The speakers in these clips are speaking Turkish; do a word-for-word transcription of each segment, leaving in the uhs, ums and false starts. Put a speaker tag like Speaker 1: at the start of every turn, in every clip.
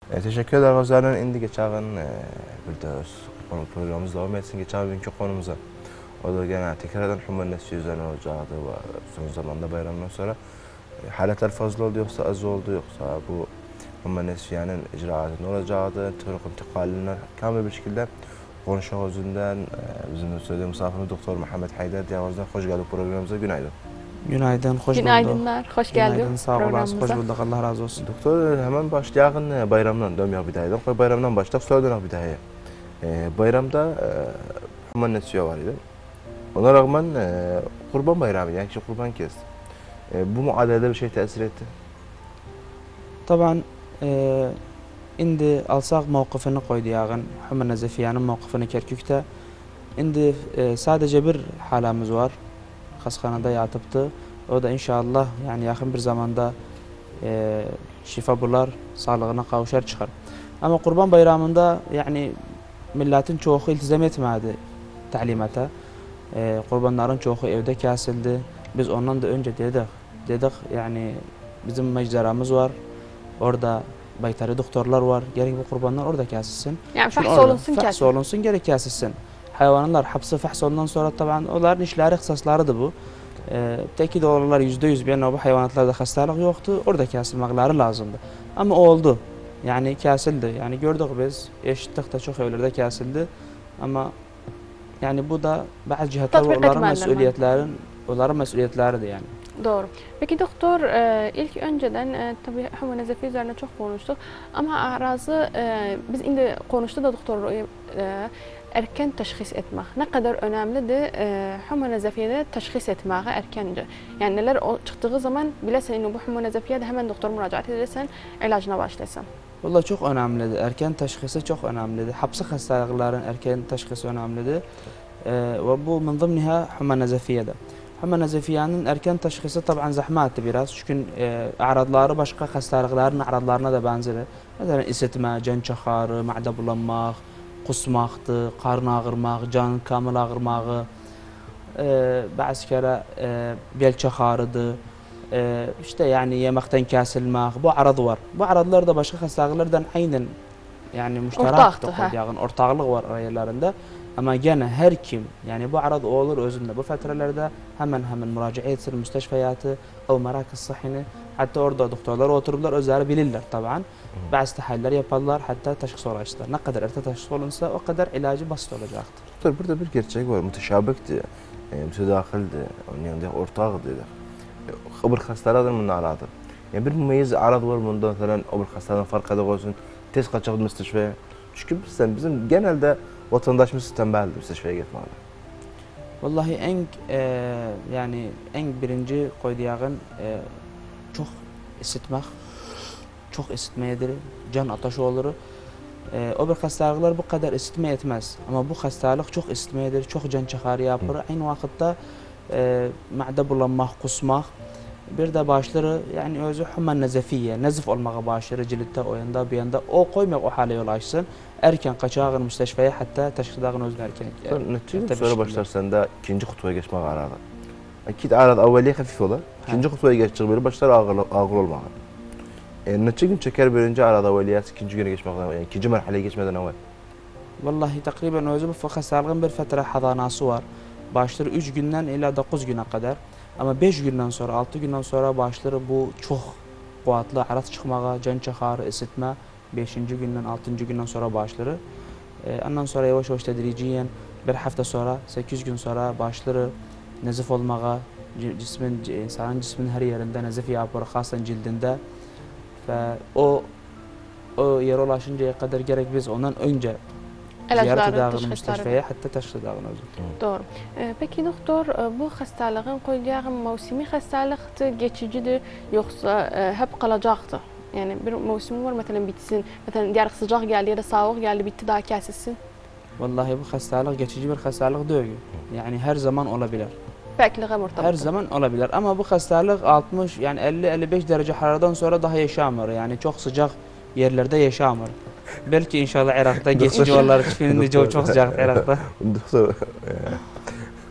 Speaker 1: E, teşekkür ederim Özer'den. Indi geçen e, burada konu programımız devam etsin. Geçen günkü konumuza. O da gene tekrardan Human Nesli üzerine olacaktı ve son zamanda bayramdan sonra e, haletler fazla oldu yoksa az oldu yoksa bu Human Nesli'nin icraatı ne olacaktı, tırık intikalinden kamil bir şekilde konuşmak özünden e, bizim söylediğim misafirimiz Doktor Muhammed Haydar Diyavaz'dan hoş geldin programımıza. Günaydın.
Speaker 2: Günaydın, hoş bulduk.
Speaker 3: Günaydınlar, hoş geldin.
Speaker 2: Günaydın, sağ olasın, hoş bulduk. Allah razı olsun.
Speaker 1: Doktor hemen başlayalım bayramdan, dönmeye bidayeden. Koy bayramdan başlayalım, sonra dönmek bidaya. E, bayramda e, Human Nesli var idi. Ona rağmen e, Kurban Bayramı, yani kişi kurban kesti. E, bu muadilede bir şey tesir etti.
Speaker 2: Taban e, indi alsak mevkifini koydu yağın. Human Nezefiye'nin mevkifini Kerkük'te. İndi e, sadece bir halimiz var. Hastanede yatıptı. O da inşallah yani yakın bir zamanda e, şifa bular, sağlığına kavuşar çıkar. Ama Kurban Bayramı'nda yani milletin çoğu iltizam etmedi talimata. E, kurbanların çoğu evde kesildi. Biz ondan da önce dedik. Dedik yani bizim meczaramız var. Orada baytarı doktorlar var. Gerek bu kurbanlar orada kesilsin.
Speaker 3: Yani fahs olunsun kesilsin.
Speaker 2: Fahs olunsun, gerek kesilsin. Hayvanlar hapsi fahs ondan sonra taban onların işleri, ihsaslarıdır bu. Ee, Teki de olurlar yüzde yüz bir bu hayvanatlarda hastalık yoktu. Orada kesilmekleri lazımdı. Ama oldu. Yani kesildi. Yani gördük biz. Eşittik de çok evlerde kesildi. Ama yani bu da bazı cihetler onların mesuliyetlerin, onların mesuliyetleridir yani.
Speaker 3: Doğru. Peki doktor, e, ilk önceden e, tabii Human Nezefi üzerine çok konuştuk. Ama arazı e, biz indi konuştu da doktor e, erken teşhis etmek ne kadar önemlidir e, Human Nezefiye'de teşhis etmeyi erkence. Yani neler o, çıktığı zaman bilesin bu Human Nezefiye'de hemen doktor müracaat edersen ilacına başlasın.
Speaker 2: Vallahi çok önemlidir. Erken teşhisi çok önemlidir. Hapsi hastalıkların erken teşhisi önemlidir. Ee, ve bu min ضمنها Human Nezefiye'de. Human Nezefiye'nin erken teşhisi tabii zahmetli biraz. Çünkü e, aradları başka hastalıkların aradlarına da benzer. Mesela isitme, can çakarı, ma'de bulanmak, kusmaktı, karın ağrımak, can kamil ağrımağı, e, bazı kere e, bel çakarıdı. Ee, işte yani yemekten kesilmek, bu arad var. Bu aradlar da başka hastalıklardan aynen yani müşterak yani ortaklık var aralarında. Ama gene her kim yani bu arad olur özünde bu faturalarda hemen hemen müracaat etsin müsteşfiyatı o merakız sahini hatta orada doktorlar otururlar özleri bilirler tabii. Bazı tahliller yaparlar hatta teşhis olacaklar. Ne kadar erken teşhis olunsa o kadar ilacı basit olacaktır.
Speaker 1: Doktor burada bir gerçek var, müteşabikti, e, mütedakildi, onun yanında ortaktı. Öbür hastalardan bunun aradı. Yani bir mümeyiz arad var bundan falan öbür hastalardan fark ede olsun. Tez kaçak müsteşfeye. Çünkü bizim, bizim genelde vatandaşımız tembeldir müsteşfeye gitmeli.
Speaker 2: Vallahi en e, yani en birinci koyduğun e, çok ısıtmak, çok ısıtmayadır, can ateşi olur. E, öbür hastalıklar bu kadar ısıtma etmez. Ama bu hastalık çok ısıtmayadır, çok can çakarı yapar. Aynı vakitte e, ma'de bulanmak, kusmak. Bir de başları yani özü Human Nezefiye, nezif olmağa başları ciltte o yanda bir yanda o koymak o hale yol açsın. Erken kaçağın müsteşfeye hatta teşhisdağın özünü erken.
Speaker 1: Netice sonra başlarsan da ikinci kutuya geçmek aradı. Akid arad evveliye hafif olur. İkinci kutuya geçecek böyle başlar ağır, ağır olmağa. E, netice gün çeker birinci arada evveliyat ikinci güne geçmekten yani ikinci merhaleye geçmeden evvel.
Speaker 2: Vallahi takriben özü bu hastalıkın bir fatra hadanası var. Başları üç günden ila dokuz güne kadar. Ama beş günden sonra, altı günden sonra başları bu çok kuvvetli arat çıkmağa, can çakarı, ısıtma. beşinci günden, altıncı günden sonra başları. Ee, ondan sonra yavaş yavaş tedriciyen bir hafta sonra, sekiz gün sonra başları nezif olmağa, cismin, insanın cismin her yerinde nezif yapar, hasen cildinde. Ve o o yere ulaşıncaya kadar gerek biz ondan önce ziyaret edağın müsteşfeye hatta teşhis edağın özü.
Speaker 3: Doğru. Ee, peki doktor bu hastalığın koyduğun mevsimi hastalıktı, geçicidir yoksa e, hep kalacaktı? Yani bir mevsim var mesela bitsin, mesela diğer sıcak geldi ya da soğuk geldi bitti daha kesilsin.
Speaker 2: Vallahi bu hastalık geçici bir hastalık değil. Yani her zaman olabilir.
Speaker 3: Bekliğe murtabıt.
Speaker 2: Her zaman olabilir ama bu hastalık altmış yani elli elli beş derece hararadan sonra daha yaşamır. Yani çok sıcak yerlerde yaşamır. Belki inşallah Irak'ta geçici olarak çünkü çok sıcak Irak'ta.
Speaker 1: Doktor,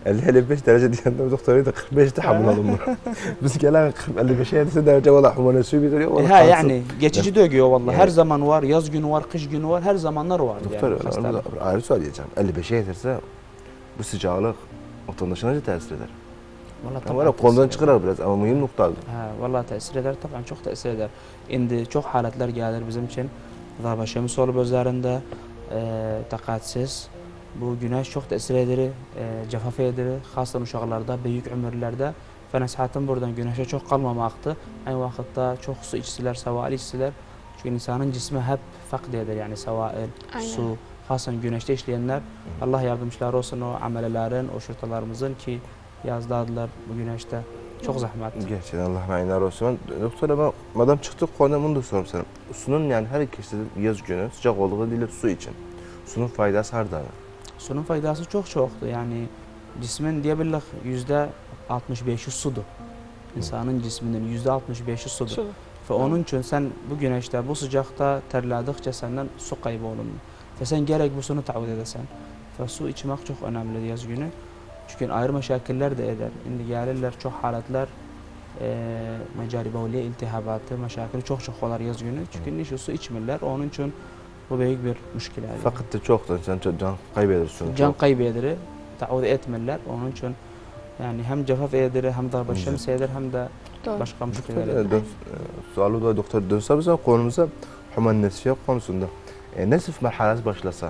Speaker 1: elli elli beş derece diyende doktora da kırk beş tahammül alınmıyor. Biz gelen elli beşe derece valla humana suyu bitiriyor.
Speaker 2: Ha yani geçici dögüyor vallahi.
Speaker 1: Yani.
Speaker 2: Her zaman var. Yaz günü var, kış günü var. Her zamanlar var.
Speaker 1: Doktor
Speaker 2: yani,
Speaker 1: yani, ayrı söyleyeceğim. elli beşe yeterse bu sıcaklık vatandaşına da tesir eder.
Speaker 2: Vallahi
Speaker 1: Valla konudan çıkar biraz ama mühim noktadır.
Speaker 2: Ha vallahi tesir eder tabii çok tesir eder. Şimdi çok haletler gelir bizim için. Zabaşımız olup özlerinde e, takatsiz. Bu güneş çok tesir eder, e, cefaf eder. Hasan uşaklarda, büyük ömürlerde. Fenasihatim buradan güneşe çok kalmamaktı. Aynı vakitte çok su içsiler, savali içsiler. Çünkü insanın cismi hep fakd eder yani savail, su. Hasan güneşte işleyenler. Allah yardımcıları olsun o amelelerin, o şurtalarımızın ki yazdadılar bu güneşte. Çok zahmet.
Speaker 1: Gerçekten Allah aynar olsun. Doktor ama madem çıktık konudan bunu da sorum sana. Sunun yani her ikisi yaz günü sıcak olduğu değil su için. Sunun faydası harda.
Speaker 2: Sunun faydası çok çoktu. Yani cismin diyebilirlik yüzde altmış beşi sudur. İnsanın cisminin yüzde altmış beşi sudur. Su. Ve onun için sen bu güneşte, bu sıcakta terledikçe senden su kaybı olur. Ve sen gerek bu sunu taahhüt edesen. Ve su içmek çok önemli yaz günü. Çünkü ayrı meşakiller de eder. Şimdi gelirler çok haletler, e, mecari bavliye iltihabatı, meşakili çok çok olar yaz günü. Çünkü niçin su içmirler. Onun için bu büyük bir müşkile. Yani.
Speaker 1: Fakat da çoktur. Sen çok can kaybedersin.
Speaker 2: Can kaybederir. Taahhüt etmirler. Onun için yani hem cefaf eder hem de başımız eder hem de Doğru. başka müşkileler eder.
Speaker 1: Sualı da doktor dönse bize konumuza human nesfiye konusunda. E, nesif merhalesi başlasa,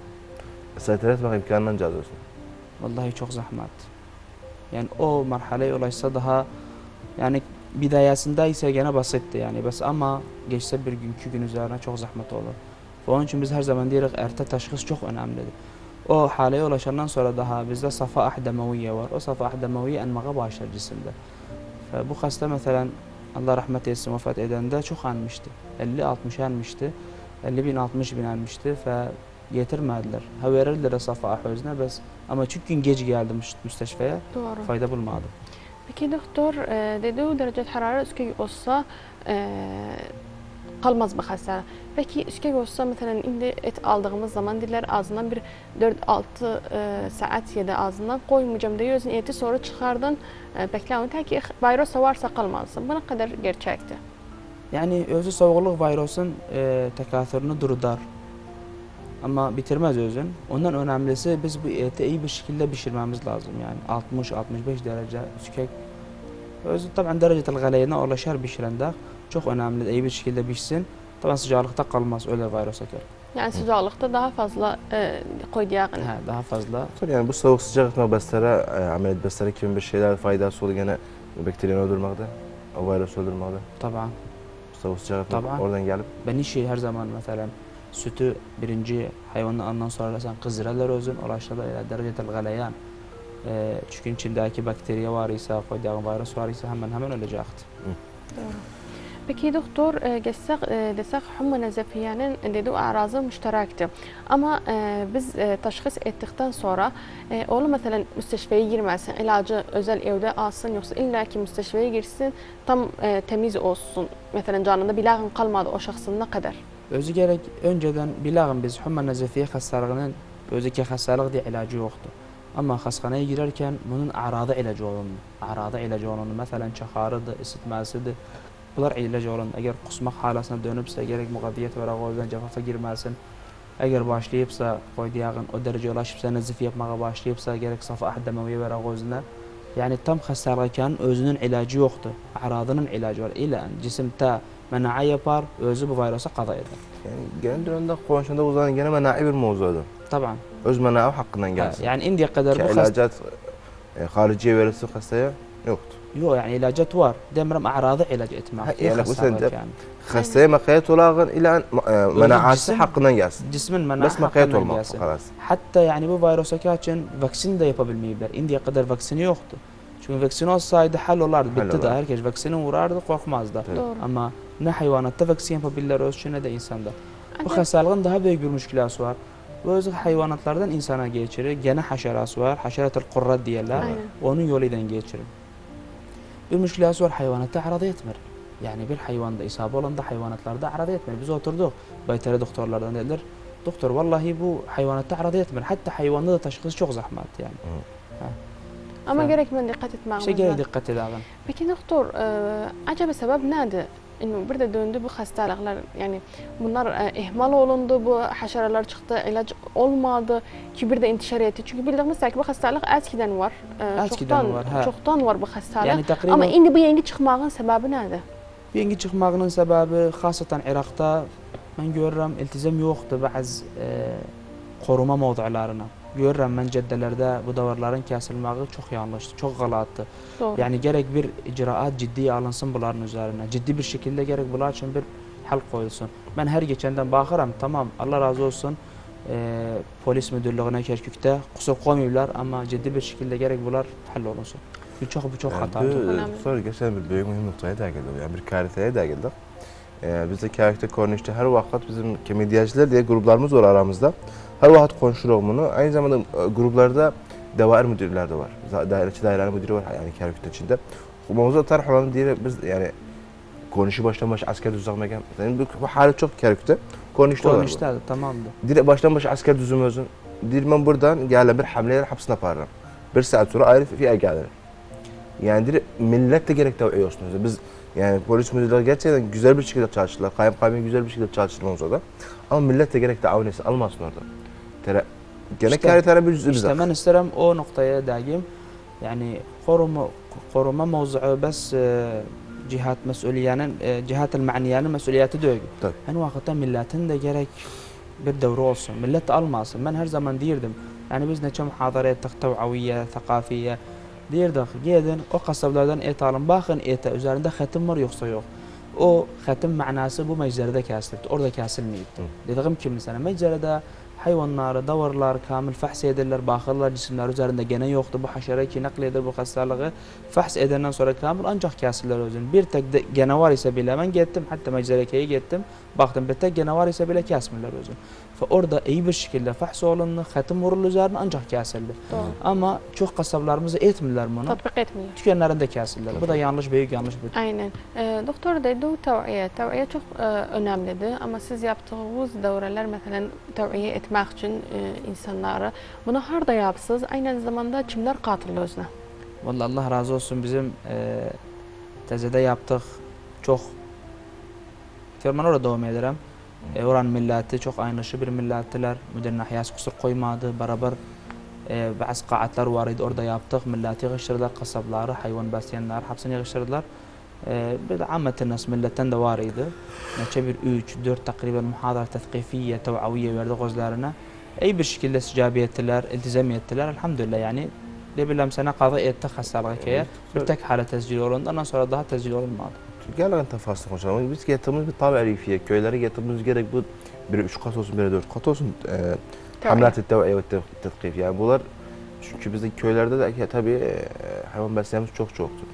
Speaker 1: seytir etmek imkanından cazıyorsun.
Speaker 2: Vallahi çok zahmet. Yani o merhaleyi ulaşsa daha yani bidayasında ise gene basitti yani bas ama geçse bir gün iki gün üzerine çok zahmet olur. Ve onun için biz her zaman diyoruz erta teşhis çok önemlidir. O haleye ulaşandan sonra daha bizde safah demeviye var. O safah demeviye enmeye başlar cisimde. Ve bu hasta mesela Allah rahmet eylesin vefat edende çok anmıştı. elli altmış anmıştı. elli bin altmış bin anmıştı ve getirmediler. Ha verirler safah özüne bes ama çünkü geç geldi müsteşfeye Doğru. fayda bulmadı.
Speaker 3: Peki doktor e, dedi o derece hararet üskü olsa e, kalmaz bu hasta. Peki üskü olsa mesela indi et aldığımız zaman diller ağzından bir dört altı e, saat yedi ağzından koymayacağım diyorsun eti sonra çıkardın e, bekleyin ta ki virüs varsa kalmazsın. Bu ne kadar gerçekti?
Speaker 2: Yani özü soğukluk virüsün e, tekatürünü durdurur. Ama bitirmez özün. Ondan önemlisi biz bu eti iyi bir şekilde pişirmemiz lazım yani altmış altmış beş derece üskek. Özü tabii derecetel galeyine ulaşır pişirende çok önemli iyi bir şekilde pişsin. Tabii sıcaklıkta kalmaz öyle virüs eker.
Speaker 3: Yani sıcaklıkta daha fazla e, koyacağın.
Speaker 2: Ha, daha fazla.
Speaker 1: Yani bu soğuk sıcak etme bestere, e, ameliyat bestere gibi bir şeyler faydası olur gene bakteriyi öldürmekte, o virüs öldürmekte.
Speaker 2: Tabii.
Speaker 1: Soğuk sıcak etme oradan gelip.
Speaker 2: Ben işi her zaman mesela sütü birinci hayvanın ondan sonra sen kızdırırlar özün, ulaşta da derecetel galeyan. E, çünkü içindeki bakteri var ise, koyduğun virüs var ise hemen hemen ölecekti.
Speaker 3: Doğru. Peki doktor geçsek desek humma nezefiyenin dediği arazı müşterekti. Ama e, biz e, teşhis ettikten sonra e, oğlu mesela müsteşfeye girmesin, ilacı özel evde alsın yoksa illa ki müsteşfeye girsin tam e, temiz olsun. Mesela canında bilağın kalmadı o şahsın ne kadar?
Speaker 2: Özü gerek önceden bilağın biz humma nezefiye hastalığının özüki hastalık diye ilacı yoktu. Ama hastaneye girerken bunun aradı ilacı olundu. Aradı ilacı olundu. Mesela çakarıdı, ısıtmasıydı. Bunlar ilacı olun. Eğer kusmak halasına dönüpse gerek mukaddiyet ve rağoldan cefafa girmesin. Eğer başlayıpsa koydiyağın o derece ulaşıpsa nezif yapmaya başlayıpsa gerek safah demeviye ve rağoldan. Yani tam hastalıkken özünün ilacı yoktu. Aradının ilacı var. İlan cisim ta mena'a yapar, özü bu virüse qada eder.
Speaker 1: Yani genel dönemde konuşanda uzanan gene mena'i bir mevzudur.
Speaker 2: Tabii.
Speaker 1: Öz mena'a hakkından gelsin.
Speaker 2: Yani indiye kadar
Speaker 1: bu ilacat e, hariciye verirse hastaya yoktu.
Speaker 2: Yok yani ilacat var. Demirem aradı ilaç etmek.
Speaker 1: Yani mesela hastaya makayet olağın ilan mena'ası hakkından gelsin.
Speaker 2: Cismin mena'a
Speaker 1: bas makayet olmak.
Speaker 2: Hatta yani bu virüse için vaksin de yapabilmeyipler. Indiye kadar vaksini yoktu. Çünkü vaksin olsaydı hal olardı. Bitti de herkes vaksini vurardı, korkmazdı. Ama ne hayvanatta vaksin yapabilirler öz ne de insanda. Bu hastalığın daha büyük bir müşkilası var. Bu özü hayvanatlardan insana geçirir. Gene haşerası var. Haşerat-ı kurrat diyorlar. Onun yoluyla geçirir. Bir müşkilası var hayvanatta arada etmir. Yani bir hayvanda isabı olan da hayvanatlarda arada etmir. Biz oturduk. Bayteri doktorlardan dediler. Doktor vallahi bu hayvanatta arada etmir. Hatta hayvanda da teşhis çok zahmet yani.
Speaker 3: Ama
Speaker 2: ف-
Speaker 3: gerek ben dikkat etmem
Speaker 2: İşte
Speaker 3: lazım.
Speaker 2: geri dikkat edelim.
Speaker 3: Peki doktor, e, acaba sebep nedir? İnه burada döndü bu hastalıklar, yani bunlar e, ihmal olundu, bu haşeralar çıktı, ilaç olmadı ki bir de intişar etti. Çünkü bildiğimiz ki bu hastalık eskiden var. E,
Speaker 2: Eskiden
Speaker 3: çoktan,
Speaker 2: var, ha.
Speaker 3: Çoktan var bu hastalık.
Speaker 2: Yani takriben
Speaker 3: Ama indi bu yeni çıkmağın sebebi nedir?
Speaker 2: Yengi çıkmağının sebebi xasaten Irak'ta ben görürüm iltizam yoktu bazı e, koruma mevzularına. Görürüm ben caddelerde bu davarların kesilmeği çok yanlıştı, çok galattı.
Speaker 3: Doğru.
Speaker 2: Yani gerek bir icraat ciddiye alınsın bunların üzerine. Ciddi bir şekilde gerek bunlar için bir hal koyulsun. Ben her geçenden bakırım, tamam Allah razı olsun e, polis müdürlüğüne Kerkük'te kusur koymuyorlar ama ciddi bir şekilde gerek bunlar hal olunsun. Bu çok bu çok
Speaker 1: Yani
Speaker 2: hata.
Speaker 1: bu,
Speaker 3: önemli.
Speaker 1: sonra geçen bir büyük mühim noktaya da geldi. Yani bir kariteye da geldi. Ee, biz de Kerkük'te Korniş'te her vakit bizim medyacılar diye gruplarımız var aramızda. Her vakit konuşuruz bunu. Aynı zamanda e, gruplarda daire müdürler de var. Daireci daire müdürü var yani Kerkük'te içinde. Bu mevzu tarih olan diye biz yani konuşu baştan başa asker düzenlemek. Yani bu, bu hali çok Kerkük'te. Korniş'te var.
Speaker 2: Korniş'te tamamdı.
Speaker 1: Dire baştan başa asker düzümüzün. Dir ben buradan gelen bir hamleler hapsine yaparım. Bir saat sonra ayrı fiye gelir. Yani dire millet de gerek tavsiye olsun. Biz yani polis müdürleri gerçekten güzel bir şekilde çalıştılar. Kaymakam güzel bir şekilde çalıştılar orada. Ama millet de gerek tavsiye almasın orada. Tere gene
Speaker 2: İşte-
Speaker 1: kare tane bir cüzü
Speaker 2: İşte ben isterim o noktaya dagim. Yani koruma koruma mevzuu bes e, cihat mesuliyenin e, cihat ma'niyenin mesuliyeti değil.
Speaker 1: Tabii.
Speaker 2: Hani vakitte milletin de gerek bir devre olsun. Millet almasın. Ben her zaman diyirdim. Yani biz neçe muhadara ettik, tev'aviye, thakafiye. Diyirdik, gidin o kasablardan et alın. Bakın ete üzerinde hatim var yoksa yok. O hatim manası bu meczerede kesildi. Orada kesilmeydi. Dediğim ki mesela meczerede hayvanları, davarlar kamil fahs ederler, bakırlar cisimler üzerinde gene yoktu. Bu haşere ki nakleder bu hastalığı fahs edenden sonra kamil ancak kesilirler özün. Bir tek de gene var ise bile ben gittim, hatta meczerekeye gittim. Baktım bir tek gene var ise bile kesmirler özün. Ve orada iyi bir şekilde fahs olundu, hatim vuruldu üzerine ancak kesildi.
Speaker 3: Doğru.
Speaker 2: Ama çok kasaplarımız etmirler bunu.
Speaker 3: Tatbik etmiyor.
Speaker 2: Tükenlerinde kesilirler. Bu da yanlış, büyük yanlış bir.
Speaker 3: Aynen. E, doktor dedi tev'iye. Tev'iye çok e, önemlidir ama siz yaptığınız devreler mesela tev'iye etmek için e, insanları bunu harda yapsız, aynı zamanda kimler katılıyor özüne?
Speaker 2: Vallahi Allah razı olsun bizim e, tezede yaptık çok firman orada devam ederim. E, oran milleti çok aynışı bir millettiler. Müdür nahiyası kusur koymadı. Beraber e, bazı qaatlar vardı orada yaptık. Milleti geçirdiler, kasabları, hayvan besleyenler hepsini geçirdiler. E, bir de ammetin nas milletten de vardı. Neçe bir üç, dört takriben muhadara tetkifiye, tev'aviye verdi gözlerine. İyi bir şekilde isticabe ettiler, iltizam ettiler. Elhamdülillah yani. Lebilem sene kaza ettik hastalığı ki bir tek hale tescil olundu. Ondan sonra daha tescil olunmadı.
Speaker 1: Gerçekten tefaslı konuşalım. Biz getirdiğimiz bir tabi arifiye, köylere getirdiğimiz gerek bu bir üç kat olsun, bir dört kat olsun. E, hamlat tev'iye ve tetkif. Yani bunlar çünkü bizim köylerde de tabii e, hayvan beslememiz çok çoktur.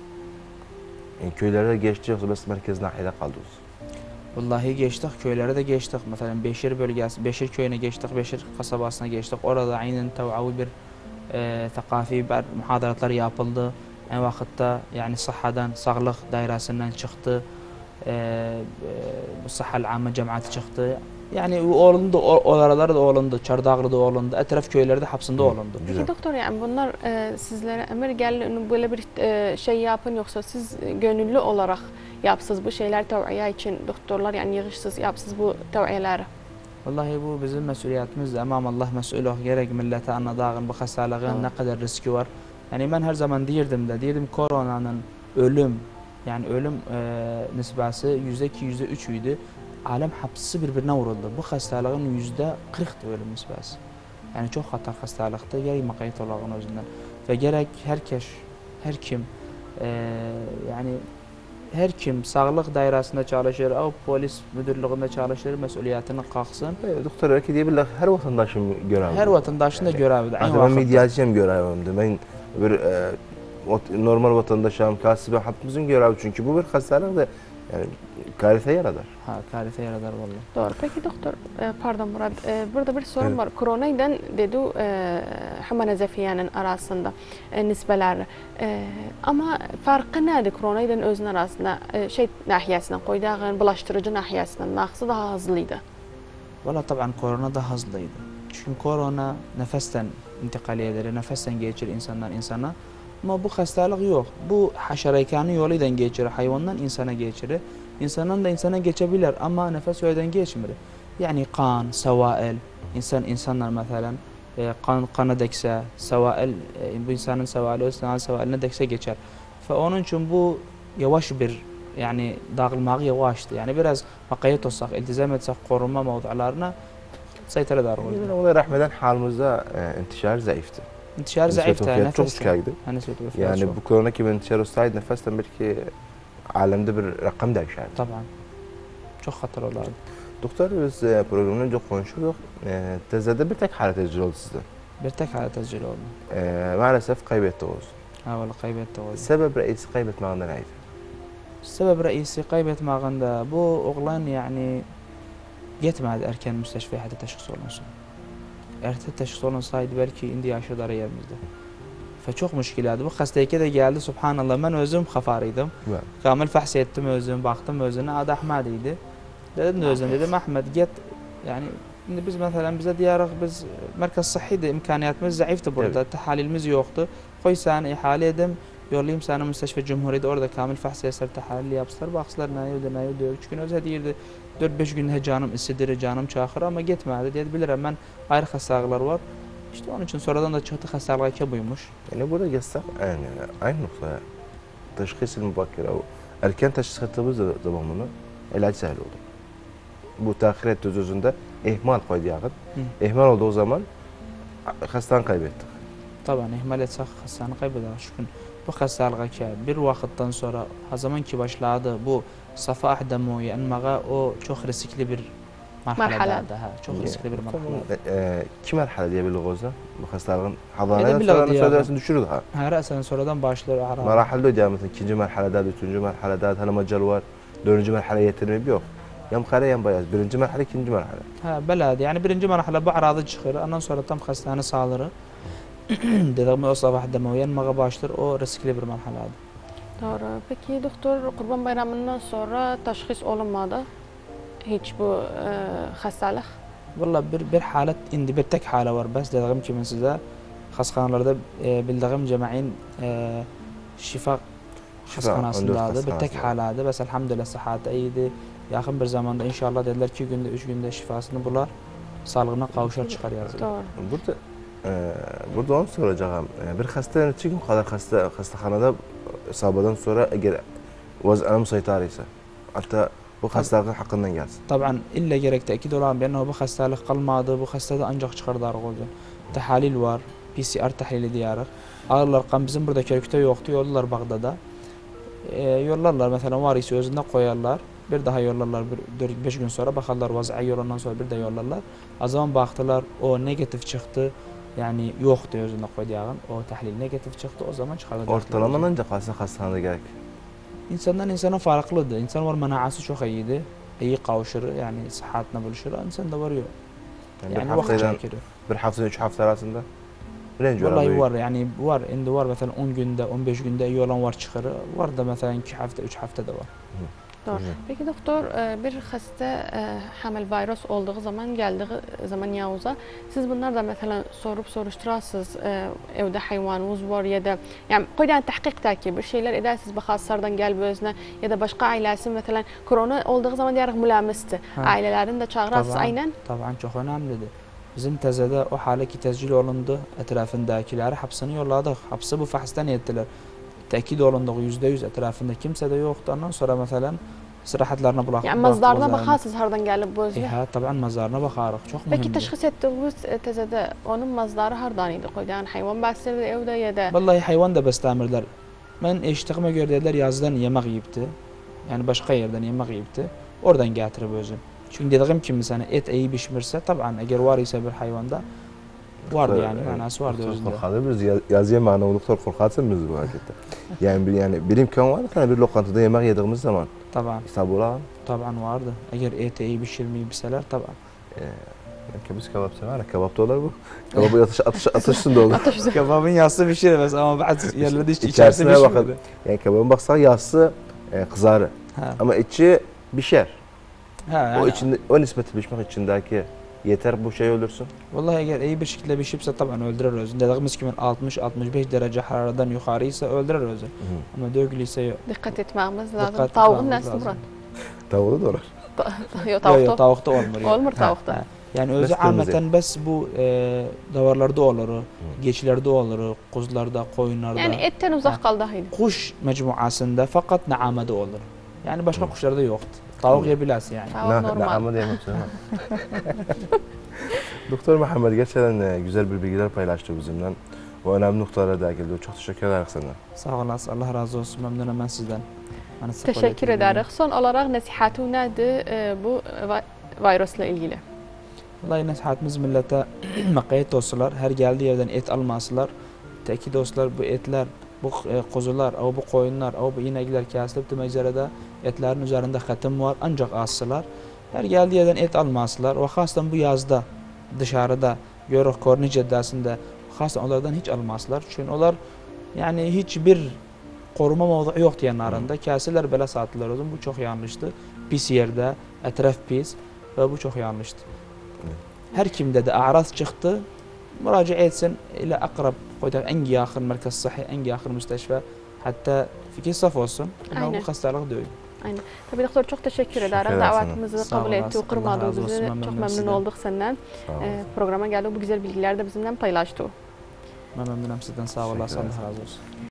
Speaker 1: Yani köylerde geçti yoksa bes merkez nahiyede kaldınız.
Speaker 2: Vallahi geçtik, köylere de geçtik. Mesela Beşir bölgesi, Beşir köyüne geçtik, Beşir kasabasına geçtik. Orada aynen tev'avi bir e, thakafi bir muhadaratlar yapıldı. En vakitte yani sıhhadan, sağlık dairesinden çıktı. E, e, Sıhhal Amme cemaati çıktı. Yani olundu, oralarda da olundu, Çardağlı'da olundu, etraf köylerde hapsinde olundu.
Speaker 3: Peki doktor, yani bunlar e, sizlere emir geldi, böyle bir e, şey yapın, yoksa siz gönüllü olarak yapsız bu şeyler tev'iye için doktorlar yani yığışsız yapsız bu tev'iyeleri?
Speaker 2: Vallahi bu bizim mesuliyetimiz. Emam Allah mesul ol. Gerek millete anladığın bu hastalığın ne kadar riski var. Yani ben her zaman diyirdim de, diyirdim koronanın ölüm, yani ölüm e, nisbası yüzde iki, yüzde üç idi. Alem hapsi birbirine vuruldu. Bu hastalığın yüzde kırktı ölüm nisbası. Yani çok hatar hastalıktı. Gerek makayet olağın özünden. Ve gerek herkes, her kim, e, yani her kim sağlık dairesinde çalışır, o polis müdürlüğünde çalışır, mesuliyetini kalksın.
Speaker 1: Evet, doktor belki diyebilirler her vatandaşın görevi.
Speaker 2: Her vatandaşın da
Speaker 1: yani,
Speaker 2: görevi.
Speaker 1: Aynı ben medyacıyım görevimde. Ben bir e, normal vatandaşım, kasibim, hepimizin görevi çünkü bu bir hastalık da yani karite yaradır.
Speaker 2: Ha, karite yaradar vallahi.
Speaker 3: Doğru. Peki doktor, e, pardon Murat, e, burada bir sorun
Speaker 1: Evet.
Speaker 3: var. Koronaydan dedi e, Huma Nezefiye'nin arasında e, nisbeler. E, ama farkı nedir koronaydan özün arasında? E, şey nahiyesinden, koyduğun bulaştırıcı nahiyesinden, naksı daha hızlıydı.
Speaker 2: Valla taban korona da hızlıydı. Çünkü korona nefesten intikal eder, nefesten geçir insanlar insana. Ama bu hastalık yok. Bu haşerekanı yoluyla geçirir. Hayvandan insana geçirir. İnsandan da insana geçebilir ama nefes yoluyla geçmiyor. Yani kan, sevail, insan insanlar mesela e, kan kana dekse, sevail e, bu insanın sevaili o sevailine dekse geçer. Ve onun için bu yavaş bir yani dağılmağı yavaştı. Yani biraz makayet olsak, iltizam etsek korunma mevzularına سيطرة eder oldu.
Speaker 1: Yani olay rahmeden halimizde e, intişar zayıftı.
Speaker 2: İntişar zayıftı.
Speaker 1: Nefes çok çıkardı. Yani bu korona gibi intişar olsaydı nefesten belki alemde bir rakam değişerdi.
Speaker 2: Tabii. Çok hatır olardı.
Speaker 1: Doktor biz e, programın önce konuşuyorduk. E, tezede bir tek halet tecrübe oldu sizde.
Speaker 2: Bir tek halet tecrübe oldu.
Speaker 1: E, maalesef kaybettiniz.
Speaker 2: Ha valla kaybetti oldu.
Speaker 1: Sebep reisi kaybetmağında neydi?
Speaker 2: Sebep reisi kaybetmağında bu oğlan yani yetmedi erken müsteşfiye hatta teşhis olunsun. Erken teşhis olunsaydı belki indi yaşadılar yerimizde. Ve çok müşkiladı. Bu hastayken de geldi subhanallah ben özüm hafarıydım.
Speaker 1: Evet.
Speaker 2: Kamil fahs ettim özüm, baktım özüne adı Ahmet idi. Dedim özüm dedim Ahmet git yani şimdi biz mesela bize diyarıq biz merkez sıhhide imkaniyatımız zayıftı burada. Evet. Tahalilimiz yoktu. Koy sana ihale edim. Yollayayım sana müsteşfe cumhuriyede orada kamil fahs eser tahalil yapsılar. Baksılar neydi neydi. Üç gün özel deyirdi. dört beş gün canım isidir, canım çağır ama gitmedi. Dedi bilirəm ben ayrı hastalıklar var. İşte onun için sonradan da çıktı hastalığa buymuş.
Speaker 1: Yani burada gelsek yani aynı noktaya teşhis mübakkir o erken teşhis ettiğimiz zaman bunu ilaç sahil oldu. Bu tahir ettiği özünde ihmal koydu yakın. İhmal olduğu zaman hastanı kaybettik.
Speaker 2: Tabii ihmal etsek hastanı kaybeder. Çünkü bu hastalığa bir vakitten sonra o zaman ki başladı bu safah demo yanmağa o çok riskli bir marhala daha çok riskli bir marhala.
Speaker 1: İki marhala diyebilir o zaman bu hastalığın havaneden sonra söylersin düşürür ha.
Speaker 2: Her aslında sonradan başlar ağrı.
Speaker 1: Marhalde diye mesela ikinci marhalada, üçüncü marhalada hala macal var. Dördüncü marhalaya yetirmek yok. Yam kare yam bayaz. Birinci marhala, ikinci marhala.
Speaker 2: Ha beladi yani birinci marhala bu aradı çıkır. Ondan sonra tam hastane sağları. Dediğim o safah demo yanmağa başlar o riskli bir marhaladı.
Speaker 3: Doğru. Peki doktor Kurban Bayramı'ndan sonra teşhis olunmadı. Hiç bu e, hastalık?
Speaker 2: Valla bir bir halet indi bir tek hale var bas dediğim ki ben size hastanelarda e, bildiğim cemain e, şifa hastanesindeydi bir tek haladı bas elhamdülillah sıhhat iyiydi. Yakın bir zamanda inşallah dediler ki günde üç günde şifasını bular sağlığına kavuşar çıkar yazılar.
Speaker 3: Doğru.
Speaker 1: Burada e, burada onu soracağım. E, bir hasta ne için kadar hasta hastahanede sabadan sonra eğer vaz'ana musaytar ise hatta bu hastalığın hakkından gelsin.
Speaker 2: Tabii illa gerek tekid olan benim bu hastalık kalmadı bu hastada ancak çıkardılar oldu. Tahalil var, P C R tahlili diyarıq. Ağırlar kan bizim burada Körük'te yoktu yollar Bağdada. E, yollarlar mesela var ise özünde koyarlar. Bir daha yollarlar dört beş gün sonra bakarlar vaz'a yolundan sonra bir de yollarlar. O zaman baktılar o negatif çıktı. Yani yoktu özünde koyduğun o tahlil negatif çıktı o zaman çıkardılar.
Speaker 1: Ortalama ancak kalsın hastanede gerek.
Speaker 2: İnsandan insana farklıydı. İnsan var manacası çok iyiydi. İyi kavuşur yani sıhhatine buluşur. İnsan da varıyor.
Speaker 1: Yani,
Speaker 2: yani
Speaker 1: bir haftadan bir hafta üç hafta arasında range var.
Speaker 2: Vallahi var yani var. Indi var mesela on günde on beş günde iyi olan var çıkar. Var da mesela iki hafta üç hafta da var.
Speaker 3: Hı. Doğru. Peki doktor bir hasta hamil virüs olduğu zaman geldiği zaman yavuza siz bunlar da mesela sorup soruşturasınız evde hayvanınız var ya da yani koydan tahkik taki bir şeyler edersiniz bakaslardan gel özüne ya da başka ailesi mesela korona olduğu zaman diyarıq mülamesti ailelerin de çağırasınız aynen.
Speaker 2: Tabii çok önemlidir. Bizim tezede o haleki tescil olundu etrafındakileri hapsını yolladık. Hapsi bu fahstan ettiler. Tekid olunduğu yüzde yüz etrafında kimse de yoktu. Ondan sonra mesela sırahatlarına bıraktık.
Speaker 3: Yani mazdarına bakarsınız hardan gelip bu özüne?
Speaker 2: Evet, tabii mazdarına bakarıq. Çok mühimdir.
Speaker 3: Peki teşhis ettiğiniz tezede onun mazdarı hardan idi? Yani hayvan beslerdi evde ya da?
Speaker 2: Vallahi hayvan da beslemirler. Ben eşittiğime göre dediler yazdan yemek yiyipti. Yani başka yerden yemek yiyipti. Oradan getirip özün. Çünkü dediğim gibi mesela et iyi pişmirse tabii eğer var ise bir hayvanda vardı yani manası vardı özünde.
Speaker 1: Korkadı biz yazıya mana doktor korkatsın biz bu harekette. Yani bir yani bir imkan var da bir lokantada yemek yediğimiz zaman.
Speaker 2: Tabii.
Speaker 1: İstanbul'a.
Speaker 2: Tabii vardı. Eğer et iyi pişirmeyi bilseler tabii.
Speaker 1: Ee, biz kebap sever, kebap da olur bu. Kebabı atış atış atışında olur.
Speaker 2: Kebabın yassı pişirmez ama bazı yerlerde hiç içerisine pişmez.
Speaker 1: Yani kebabın baksak yassı e, kızarı. Ha. Ama içi pişer. Ha, yani o içinde o nispeti pişmek içindeki yeter bu şey ölürsün?
Speaker 2: Vallahi eğer iyi bir şekilde pişipse tabii öldürür özünü. Dediğimiz gibi altmış altmış beş derece hararadan yukarıysa öldürür özü. Ama dökülüyse yok.
Speaker 3: Dikkat etmemiz lazım.
Speaker 2: Dikkat
Speaker 3: Tavuğun
Speaker 2: etmemiz
Speaker 3: nesli
Speaker 2: lazım.
Speaker 3: Murat.
Speaker 1: Tavuğu doğrar.
Speaker 3: Yok
Speaker 2: Yok
Speaker 3: tavukta.
Speaker 2: yok tavukta olmuyor.
Speaker 3: Olmur tavukta.
Speaker 2: Yani özü
Speaker 1: Nasıl kırmızı?
Speaker 2: ameten bes bu e, davarlarda olur, geçilerde olur, kuzularda, koyunlarda.
Speaker 3: Yani etten uzak kaldı haydi.
Speaker 2: Kuş mecmuasında fakat naamede olur. Yani başka kuşlarda yoktu. Tavuk yiyebilirsin yani.
Speaker 3: Tavuk
Speaker 1: Ne,
Speaker 3: normal.
Speaker 1: ama diyemem sana. Doktor Muhammed gerçekten e, güzel bir bilgiler paylaştı bizimle. Bu önemli noktalara da geldi. Çok teşekkür ederim sana.
Speaker 2: Sağ olasın. Allah razı olsun. Memnunum ben sizden. Bana sık
Speaker 3: Teşekkür
Speaker 2: olayım.
Speaker 3: ederiz. Son olarak nasihatı nedir e, bu va- virüsle ilgili?
Speaker 2: Vallahi nasihatimiz millete makayet olsalar, her geldiği yerden et almasılar. Teki dostlar bu etler, bu e, kuzular, o bu koyunlar, o bu inekler kesilip de mecrada etlerin üzerinde hatim var ancak asılar. Her geldiği yerden et almasılar ve hasten bu yazda dışarıda Yoruk Korni Ceddası'nda hasten onlardan hiç almasılar. Çünkü onlar yani hiçbir koruma mevzu yok yanlarında. Keseler böyle sattılar o zaman bu çok yanlıştı. Pis yerde, etraf pis ve bu çok yanlıştı. Her kimde de a'raz çıktı müracaat etsin ile akrab koyda en yakın merkez sıhhi, en yakın müsteşfe hatta fikir saf olsun. Ama
Speaker 3: Aynen.
Speaker 2: bu hastalık değil.
Speaker 3: Aynen. Tabii doktor çok teşekkür
Speaker 1: Teşekkür
Speaker 3: ederim.
Speaker 1: ederim sana.
Speaker 3: Davetimizi
Speaker 2: Sağ
Speaker 3: kabul etti,
Speaker 2: olasın.
Speaker 3: kırmadı
Speaker 2: Allah razı
Speaker 3: bizi.
Speaker 2: olsun.
Speaker 3: Çok
Speaker 2: Memnunum
Speaker 3: memnun
Speaker 2: sizden.
Speaker 3: olduk senden.
Speaker 1: Sağ olun.
Speaker 3: Ee, programa geldi bu güzel bilgiler de bizimle paylaştı.
Speaker 2: Ben memnunum sizden. Sağ olasın.
Speaker 1: Teşekkür
Speaker 2: Allah razı olsun.